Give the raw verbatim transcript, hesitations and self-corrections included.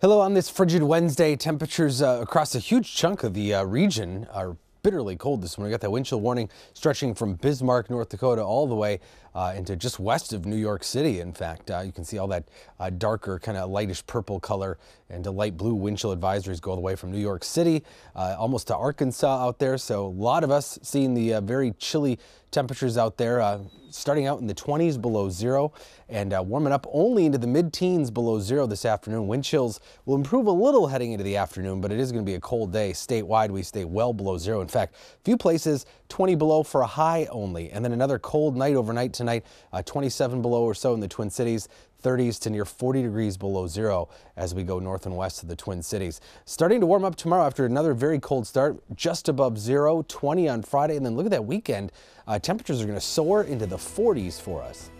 Hello, on this frigid Wednesday, temperatures uh, across a huge chunk of the uh, region are bitterly cold this morning. We got that wind chill warning stretching from Bismarck, North Dakota, all the way uh, into just west of New York City. In fact, uh, you can see all that uh, darker, kind of lightish purple color and a light blue wind chill advisories go all the way from New York City uh, almost to Arkansas out there. So a lot of us seeing the uh, very chilly temperatures out there, uh, starting out in the twenties below zero and uh, warming up only into the mid-teens below zero this afternoon. Wind chills will improve a little heading into the afternoon, but it is going to be a cold day. Statewide, we stay well below zero. In fact, a few places twenty below for a high only, and then another cold night overnight tonight, uh, twenty-seven below or so in the Twin Cities. thirties to near forty degrees below zero as we go north and west of the Twin Cities. Starting to warm up tomorrow after another very cold start, just above zero, twenty on Friday, and then look at that weekend. Uh, temperatures are going to soar into the forties for us.